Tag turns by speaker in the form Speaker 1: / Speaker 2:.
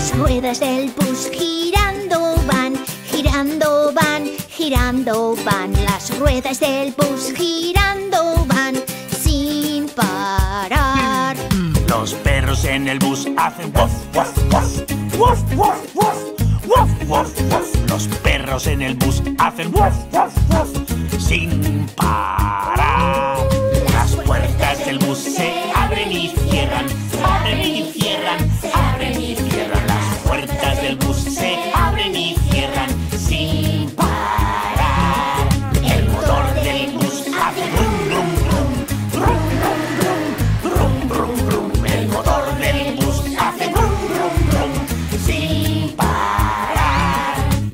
Speaker 1: Las ruedas del bus girando van, girando van, girando van. Las ruedas del bus girando van sin parar.
Speaker 2: Los perros en el bus hacen woof, woof, woof, woof, woof, woof, woof, woof, woof. Los perros en el bus hacen woof, woof, woof, sin parar.